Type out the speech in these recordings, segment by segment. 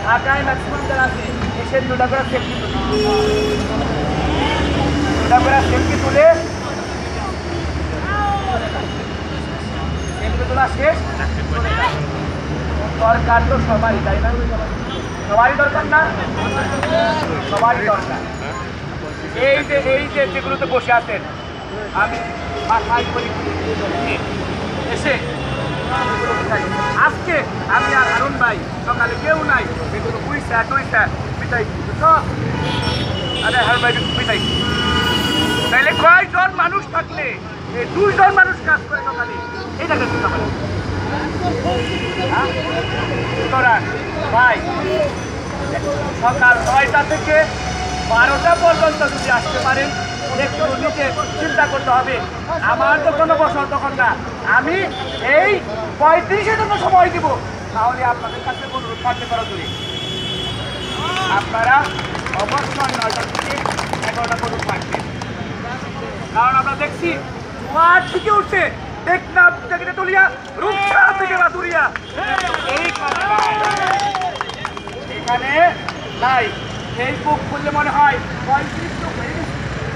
ঢাকায় ম্যাক্সিমাম যারা আছে এসে দুটা করে সেলফি তুলে সেলফি তোলা শেষ। দরকার তো সবারই, তাই না? সবারই দরকার না? সবারই দরকার। এই যে যেগুলোতে বসে আছেন, আমি মাথায় করি এসে আজকে আমি আর হারুন ভাই সকালে কেউ নাই, এগুলো পয়সা টইসা পিটাই সব। আরে হারুন ভাই পিটাই, তাইলে কয়জন মানুষ থাকলে এই 2 জন মানুষ কাজ করে সকালে, এটা কিন্তু সুতরাং ভাই সকাল 9টা থেকে 12টা পর্যন্ত যদি আসতে পারেন, একটু নিজে চিন্তা করতে হবে। আমার তো কোনো বছর তখন না, আমি এই 35-এর জন্য সময় দিব, তাহলে আপনাদের কাছে অনুরোধ থাকতে পারো তুমি আপনারা অবশ্যই 9টা থেকে 11টা পর্যন্ত থাকবেন। কারণ আমরা দেখছি মাঠ থেকে উঠছে, টেকনাফ থেকে তুলিয়া, রূপসা থেকে বাতুরিয়া, এখানে নাই। ফেসবুক খুললে মনে হয় 35 লোক হয়ে গেছে,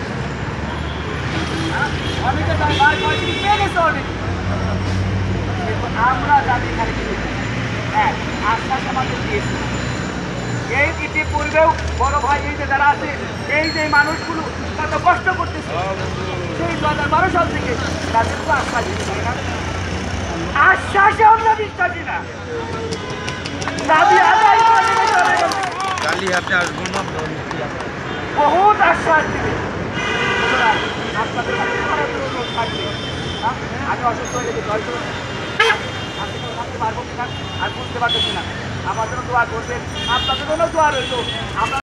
অনেকে তাই ভাই 35 পেয়ে গেছে অনেক। কিন্তু আমরা জানি এখানে কি হ্যাঁ আশ্বাস আমাদের দিয়েছি। এই ইতিপূর্বেও বড় ভাই এই যে যারা আছে, এই যে মানুষগুলো কত কষ্ট করতেছে, সেই 2012 সাল থেকে তাদের তো আশ্বাস দিতে পারে না। আশ্বাসে আমরা বিশ্বাসী না, দাবি আদায় করে বহুত আশ্বাস দিবে। আপনাদের কাছে অনুরোধ থাকবে, আমি অসুস্থ হয়ে গেছি, থাকতে পারবো কিনা আর বুঝতে পারতেছি না। আমার জন্য দোয়া করবেন, আপনাদের জন্য দোয়া রইল। আমরা